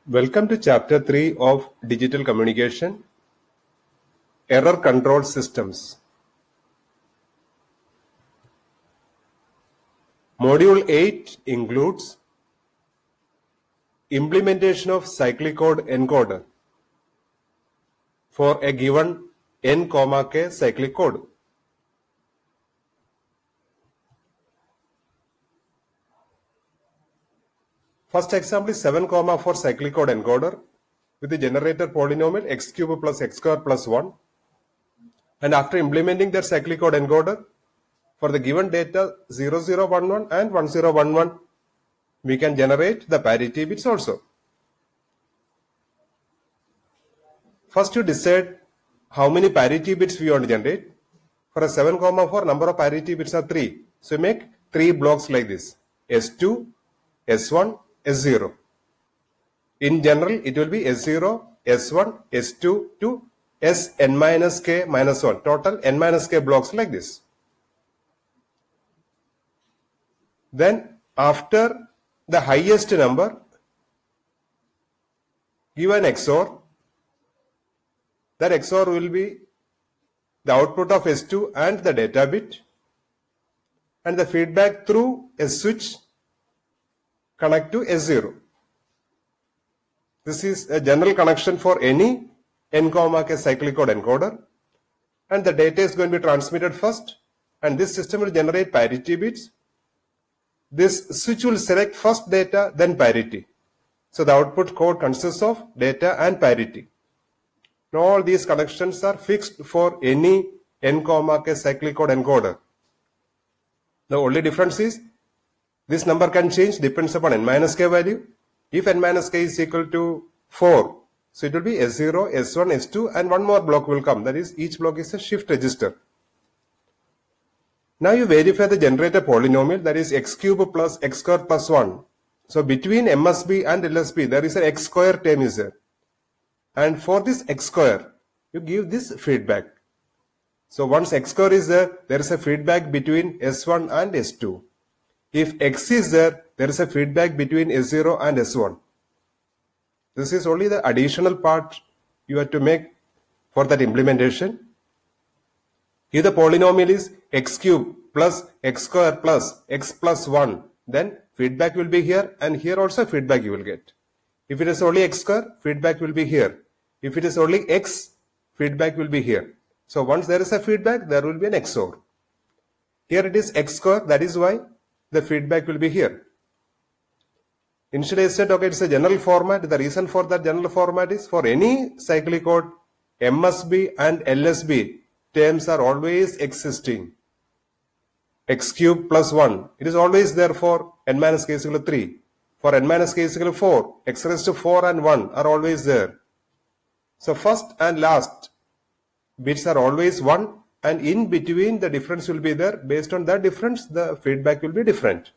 Welcome to Chapter 3 of Digital Communication, Error Control Systems. Module 8 includes implementation of cyclic code encoder for a given n, k cyclic code. First example is 7, 4 cyclic code encoder with the generator polynomial x cube plus x square plus 1. And after implementing that cyclic code encoder for the given data 0011 and 1011, we can generate the parity bits also. First, you decide how many parity bits we want to generate. For a 7, 4, number of parity bits are 3. So you make 3 blocks like this: S2, S1, S0. In general, it will be S0, S1, S2 to Sn minus k minus 1. Total n minus k blocks like this. Then after the highest number, give an XOR. That XOR will be the output of S2 and the data bit, and the feedback through a switch connect to S0. This is a general connection for any n, k cyclic code encoder, and the data is going to be transmitted first, and this system will generate parity bits. This switch will select first data, then parity. So the output code consists of data and parity. Now all these connections are fixed for any n, k cyclic code encoder. The only difference is this number can change, depends upon n minus k value. If n minus k is equal to 4, so it will be S0, S1, S2, and one more block will come. That is, each block is a shift register. Now you verify the generator polynomial, that is x cube plus x square plus 1. So between MSB and LSB, there is an x square term is there. And for this x square, you give this feedback. So once x square is there, there is a feedback between S1 and S2. If x is there, there is a feedback between S0 and S1. This is only the additional part you have to make for that implementation. Here the polynomial is x cube plus x square plus x plus 1. Then feedback will be here, and here also feedback you will get. If it is only x square, feedback will be here. If it is only x, feedback will be here. So once there is a feedback, there will be an XOR. Here it is x square, that is why the feedback will be here. Initially I said, okay, it's a general format. The reason for that general format is for any cyclic code, MSB and LSB terms are always existing. X cube plus 1, it is always there for n minus k is equal to 3. For n minus k is equal to 4, x raised to 4 and 1 are always there. So first and last bits are always 1, and in between the difference will be there. Based on that difference, the feedback will be different.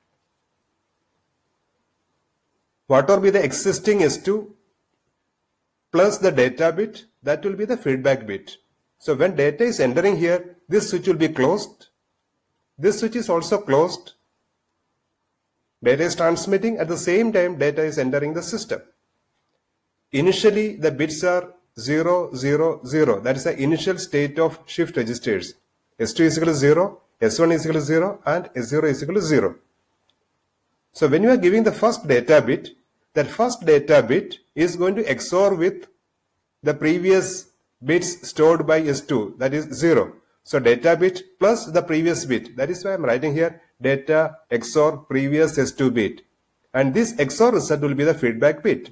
What will be the existing S2 plus the data bit, that will be the feedback bit. So when data is entering here, this switch will be closed. This switch is also closed. Data is transmitting, at the same time data is entering the system. Initially the bits are 0, 0, 0. That is the initial state of shift registers. S2 is equal to 0, S1 is equal to 0, and S0 is equal to 0. So when you are giving the first data bit, that first data bit is going to XOR with the previous bits stored by S2, that is 0. So data bit plus the previous bit. That is why I am writing here data XOR previous S2 bit. And this XOR result will be the feedback bit.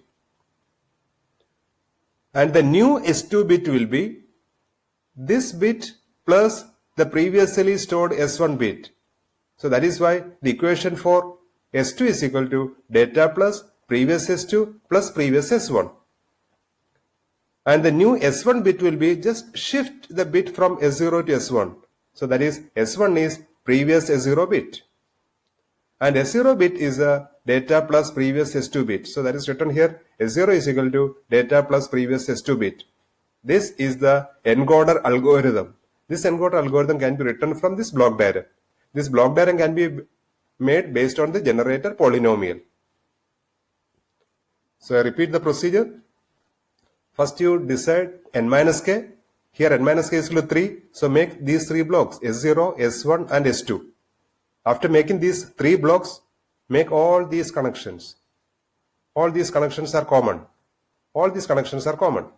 And the new S2 bit will be this bit plus the previously stored S1 bit. So that is why the equation for S2 is equal to data plus previous S2 plus previous S1. And the new S1 bit will be just shift the bit from S0 to S1. So that is S1 is previous S0 bit. And S0 bit is a data plus previous S2 bit. So that is written here, S0 is equal to data plus previous S2 bit. This is the encoder algorithm. This encoder algorithm can be written from this block diagram. This block diagram can be made based on the generator polynomial. So I repeat the procedure. First you decide n minus k. Here n minus k is equal to 3. So make these 3 blocks S0, S1 and S2. After making these 3 blocks, make all these connections. All these connections are common. All these connections are common.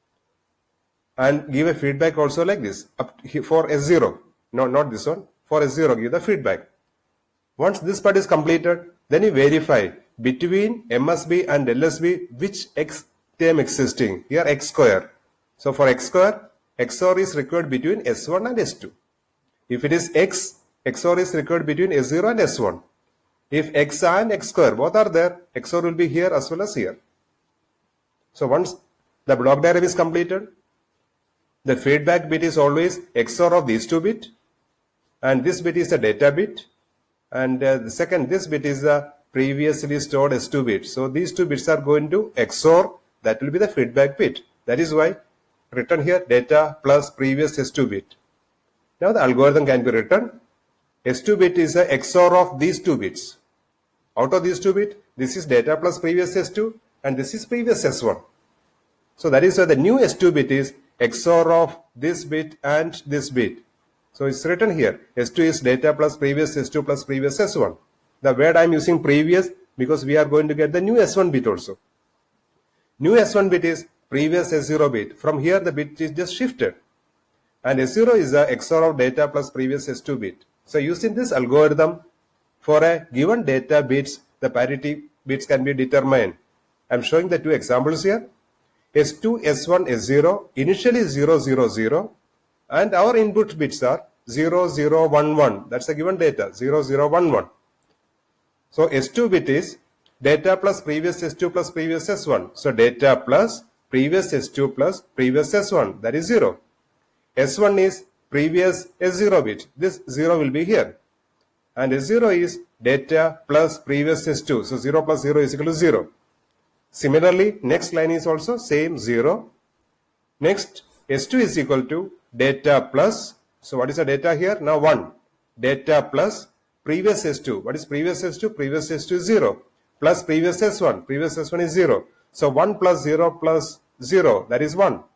And give a feedback also like this. For S0. No, not this one. For S0, give the feedback. Once this part is completed, then you verify between MSB and LSB which X term existing. Here X square. So for X square, XOR is required between S1 and S2. If it is X, XOR is required between S0 and S1. If X and X square both are there, XOR will be here as well as here. So once the block diagram is completed, the feedback bit is always XOR of these 2 bits, and this bit is the data bit, and this bit is the previously stored S2 bit. So these 2 bits are going to XOR, that will be the feedback bit. That is why written here data plus previous S2 bit. Now the algorithm can be written. S2 bit is a XOR of these 2 bits. Out of these 2 bits, this is data plus previous S2 and this is previous S1. So that is why the new S2 bit is XOR of this bit and this bit. So it's written here, S2 is data plus previous S2 plus previous S1. The word I am using previous because we are going to get the new S1 bit also. New S1 bit is previous S0 bit. From here the bit is just shifted. And S0 is the XOR of data plus previous S2 bit. So using this algorithm, for a given data bits, the parity bits can be determined. I am showing the 2 examples here. S2, S1, S0, initially 0, 0, 0, and our input bits are 0, 0, 1, 1. That's the given data, 0, 0, 1, 1. So S2 bit is data plus previous S2 plus previous S1. So data plus previous S2 plus previous S1, that is 0. S1 is previous S0 bit. This 0 will be here. And S0 is data plus previous S2. So 0 plus 0 is equal to 0. Similarly, next line is also same 0. Next, S2 is equal to data plus, so what is the data here? Now 1. Data plus previous S2. What is previous S2? Previous S2 is 0. Plus previous S1. Previous S1 is 0. So 1 plus 0 plus 0, that is 1.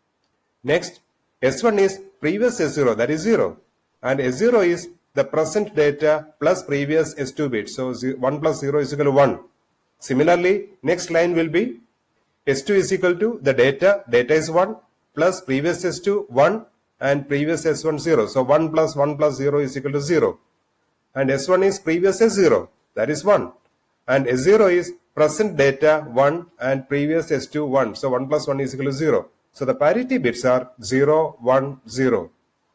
Next, S1 is previous S0, that is 0. And S0 is the present data plus previous S2 bit. So 1 plus 0 is equal to 1. Similarly, next line will be S2 is equal to the data is 1 plus previous S2 1 and previous S1 0. So 1 plus 0 is equal to 0. And S1 is previous S0, that is 1. And S0 is present data 1 and previous S2 1. So 1 plus 1 is equal to 0. So the parity bits are 0, 1, 0.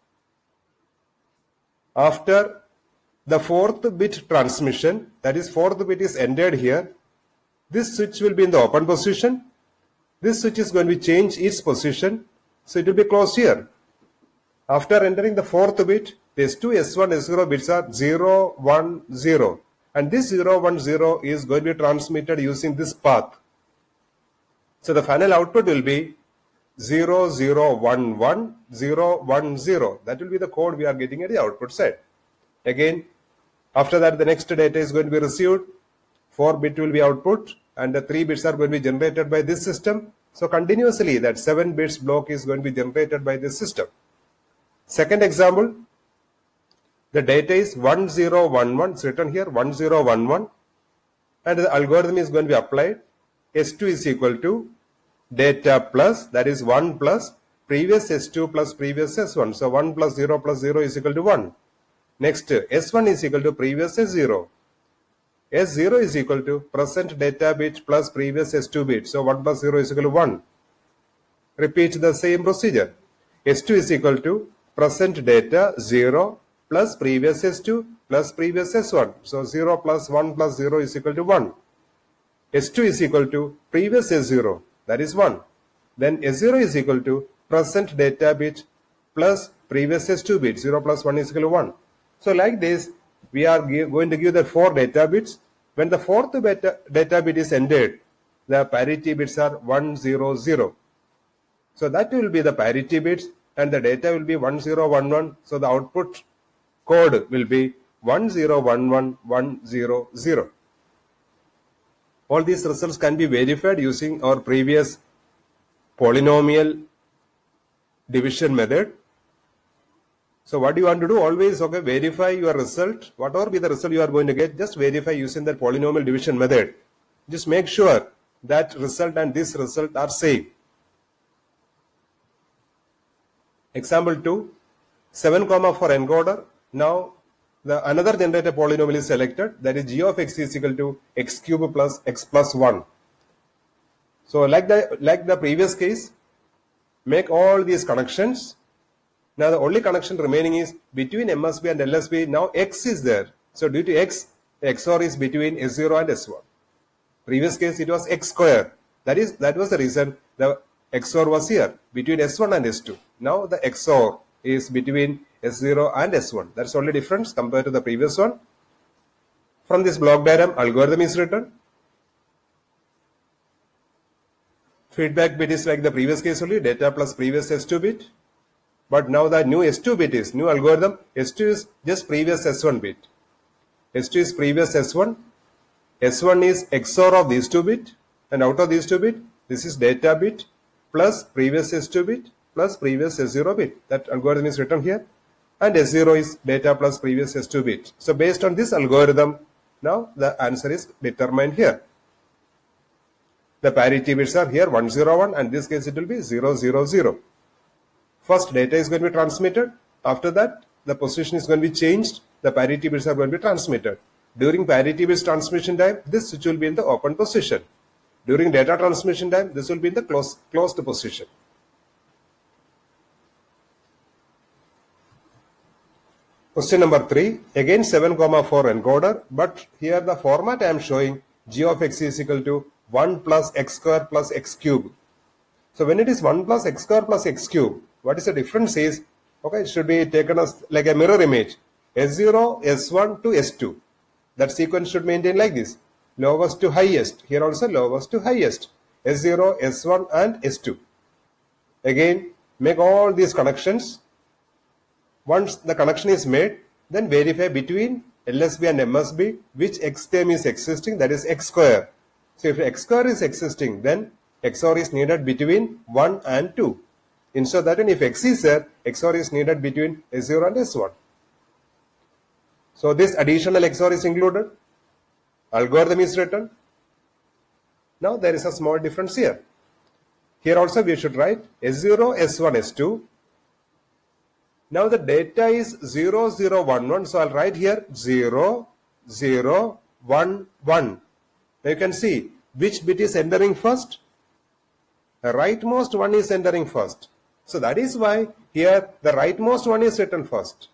After the 4th bit transmission, that is 4th bit is entered here, this switch will be in the open position. This switch is going to change its position. So it will be closed here. After entering the 4th bit, these 2 S1, S0 bits are 0, 1, 0. And this 0, 1, 0 is going to be transmitted using this path. So the final output will be 0, 0, 1, 1, 0, 1, 0. That will be the code we are getting at the output side. Again, after that the next data is going to be received. 4 bit will be output and the 3 bits are going to be generated by this system. So continuously that 7 bits block is going to be generated by this system. Second example, the data is 1011, it's written here 1011 and the algorithm is going to be applied. S2 is equal to data plus, that is 1 plus previous S2 plus previous S1. So 1 plus 0 is equal to 1. Next, S1 is equal to previous S0. S0 is equal to present data bit plus previous S2 bit. So 1 plus 0 is equal to 1. Repeat the same procedure. S2 is equal to present data 0 plus previous S2 plus previous S1. So 0 plus 1 plus 0 is equal to 1. S2 is equal to previous S0, that is 1. Then S0 is equal to present data bit plus previous S2 bit. 0 plus 1 is equal to 1. So like this, we are going to give the 4 data bits. When the 4th data bit is entered, the parity bits are 1, 0, 0. So that will be the parity bits and the data will be 1, 0, 1, 1. So the output code will be 1, 0, 1, 1, 1, 0, 0. All these results can be verified using our previous polynomial division method. So what you want to do, always verify your result. Whatever be the result you are going to get, just verify using that polynomial division method. Just make sure that result and this result are same. Example 2, 7, 4 encoder. Now another generated polynomial is selected, that is g of x is equal to x cube plus x plus 1. So like the previous case, make all these connections. Now the only connection remaining is between MSB and LSB. Now x is there. So due to x, the XOR is between S0 and S1. Previous case it was x square. That was the reason the XOR was here between S1 and S2. Now the XOR is between S0 and S1. That's only difference compared to the previous one. From this block diagram, algorithm is written. Feedback bit is like the previous case only, data plus previous S2 bit. But now the new S2 bit is, new algorithm, S2 is just previous S1 bit. S2 is previous S1. S1 is XOR of these 2 bit. And out of these 2 bit, this is data bit plus previous S2 bit plus previous S0 bit. That algorithm is written here. And S0 is data plus previous S2 bit. So based on this algorithm, now the answer is determined here. The parity bits are here 1, 0, 1, and in this case it will be 0, 0, 0. First data is going to be transmitted. After that, the position is going to be changed. The parity bits are going to be transmitted. During parity bits transmission time, this switch will be in the open position. During data transmission time, this will be in the closed position. Question number 3, again 7, 4 encoder, but here the format I am showing g of x is equal to 1 plus x square plus x cube. So when it is 1 plus x square plus x cube, what is the difference is, it should be taken as like a mirror image, S0, S1 to S2. That sequence should maintain like this, lowest to highest, here also lowest to highest, S0, S1 and S2. Again, make all these connections. Once the connection is made, then verify between LSB and MSB which x term is existing, that is x square. So if x square is existing, then XOR is needed between 1 and 2. Instead of that, if x is there, XOR is needed between S0 and S1. So this additional XOR is included. Algorithm is written. Now there is a small difference here. Here also we should write S0, S1, S2. Now the data is 0, 0, 1, 1. So I'll write here 0, 0, 1, 1. Now you can see which bit is entering first. The rightmost one is entering first. So that is why here the rightmost one is written first.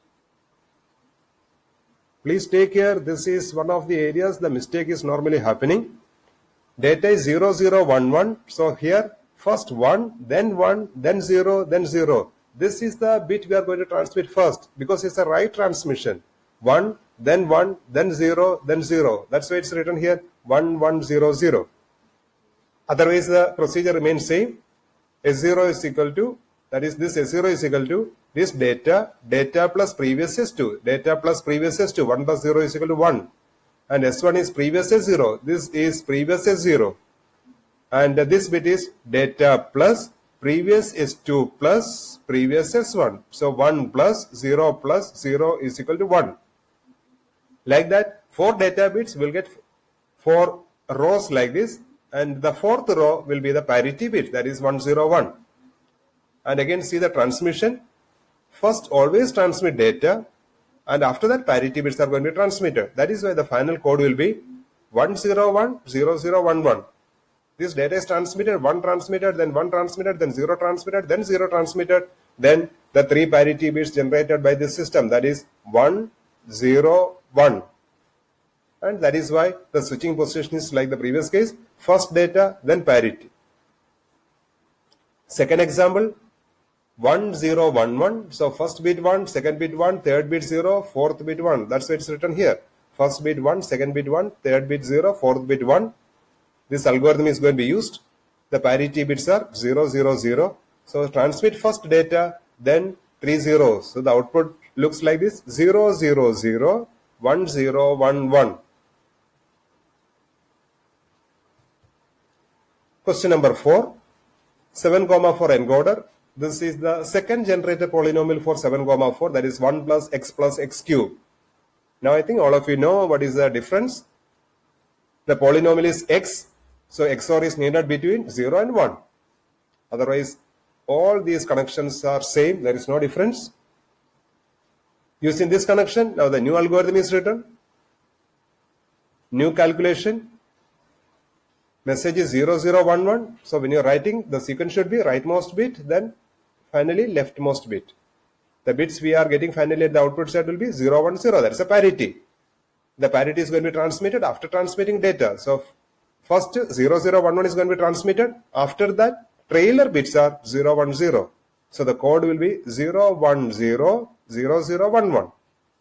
Please take care, this is one of the areas the mistake is normally happening. Data is 0, 0, 1, 1. So here first 1, then 0, then 0. This is the bit we are going to transmit first because it's a right transmission. 1, then 0, then 0. That's why it's written here 1, 1, 0, 0. Otherwise the procedure remains same. S0 is equal to, that is this S0 is equal to this data plus previous S2. Data plus previous S2. 1 plus 0 is equal to 1. And S1 is previous S0. This is previous S0. And this bit is data plus previous S2 plus previous S1. So 1 plus 0 is equal to 1. Like that, 4 data bits will get 4 rows like this. And the 4th row will be the parity bit, that is 1, 0, 1. And again see the transmission. First always transmit data, and after that parity bits are going to be transmitted. That is why the final code will be 1, 0, 1, 0, 0, 1, 1. This data is transmitted, 1 transmitted, then 1 transmitted, then 0 transmitted, then 0 transmitted, then the 3 parity bits generated by this system, that is 1, 0, 1. And that is why the switching position is like the previous case, first data, then parity. Second example, 1, 0, 1, 1. So first bit 1, second bit 1, third bit 0, fourth bit 1. That's why it's written here. First bit 1, second bit 1, third bit 0, fourth bit 1. This algorithm is going to be used. The parity bits are 0, 0, 0. So transmit first data, then 3 zeros. So the output looks like this, 0, 0, 0, 1, 0, 1, 1. Question number 4, 7, 4 encoder. This is the second generated polynomial for 7, 4, that is 1 plus x cube. Now I think all of you know what is the difference. The polynomial is x, so XOR is needed between 0 and 1. Otherwise, all these connections are same, there is no difference. Using this connection, now the new algorithm is written. New calculation. Message is 0011. So when you're writing, the sequence should be rightmost bit, then finally leftmost bit. The bits we are getting finally at the output side will be 010. That's a parity. The parity is going to be transmitted after transmitting data. So first 0011 is going to be transmitted. After that, trailer bits are 010. So the code will be 0100011.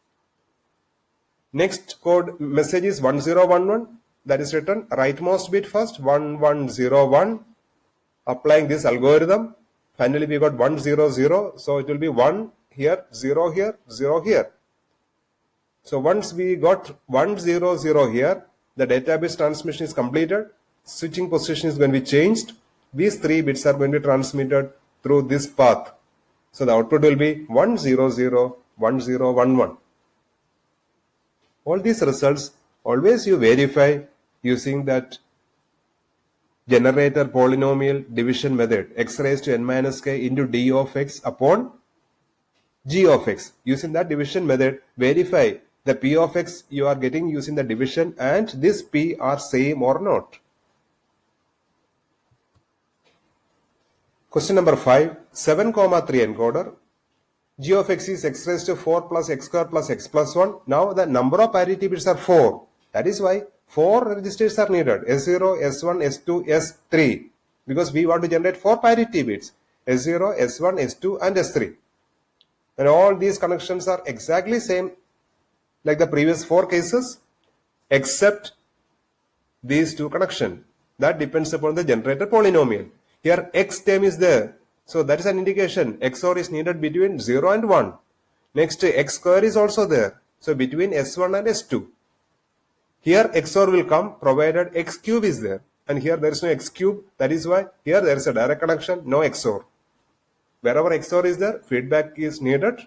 Next code message is 1011. That is written rightmost bit first, 1101. Applying this algorithm, finally we got 100. So it will be 1 here, 0 here, 0 here. So once we got 100 here, the database transmission is completed. Switching position is going to be changed. These 3 bits are going to be transmitted through this path. So the output will be 1001011. All these results always you verify using that generator polynomial division method, x raised to n minus k into d of x upon g of x. Using that division method, verify the p of x you are getting using the division and this p are same or not. Question number 5, 7, 3 encoder. G of x is x raised to 4 plus x square plus x plus 1. Now the number of parity bits are 4. That is why 4 registers are needed. S0, S1, S2, S3. Because we want to generate 4 parity bits. S0, S1, S2 and S3. And all these connections are exactly same like the previous 4 cases except these 2 connections. That depends upon the generator polynomial. Here x term is there. So that is an indication XOR is needed between 0 and 1. Next x square is also there. So between S1 and S2. Here XOR will come provided x cube is there. And here there is no x cube. That is why here there is a direct connection, no XOR. Wherever XOR is there, feedback is needed.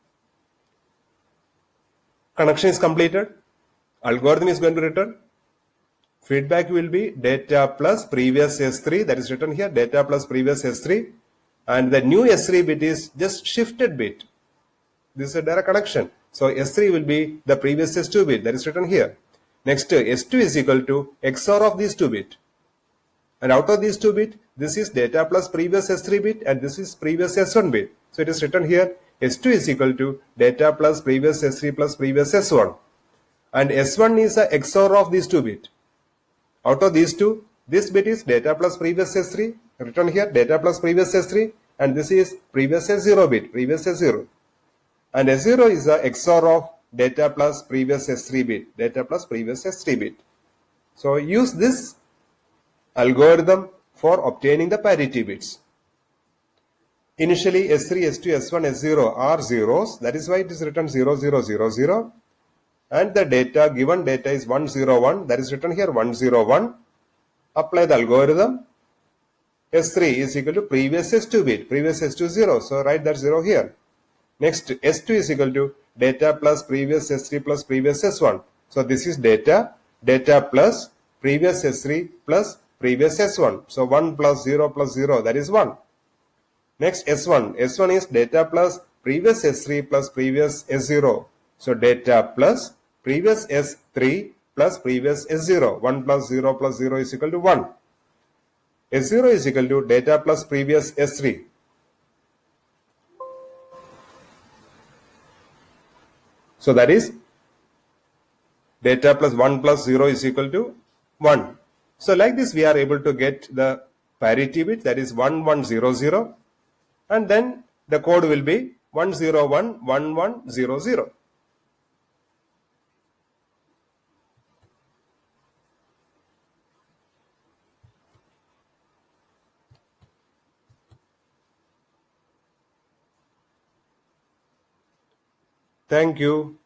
Connection is completed. Algorithm is going to return. Feedback will be data plus previous S3. That is written here, data plus previous S3. And the new S3 bit is just shifted bit. This is a direct connection. So S3 will be the previous S2 bit. That is written here. Next, S2 is equal to XOR of these 2 bit. And out of these 2 bit, this is data plus previous S3 bit and this is previous S1 bit. So it is written here, S2 is equal to data plus previous S3 plus previous S1. And S1 is a XOR of these 2 bit. Out of these 2, this bit is data plus previous S3, written here data plus previous S3, and this is previous S0 bit, previous S0. And S0 is a XOR of data plus previous S3 bit, data plus previous S3 bit. So use this algorithm for obtaining the parity bits. Initially S3, S2, S1, S0 are zeros, that is why it is written 0000. And the data, given data is 101, that is written here 101. Apply the algorithm. S3 is equal to previous S2 bit, previous S2 0. So write that 0 here. Next, S2 is equal to data plus previous S3 plus previous S1. So this is data, data plus previous S3 plus previous S1. So 1 plus 0, that is 1. Next, S1. S1 is data plus previous S3 plus previous S0. So data plus previous S3 plus previous S0. 1 plus 0 is equal to 1. S0 is equal to data plus previous S3. So that is data plus 1 plus 0 is equal to 1. So like this we are able to get the parity bit, that is 1100, and then the code will be 1011100. Thank you.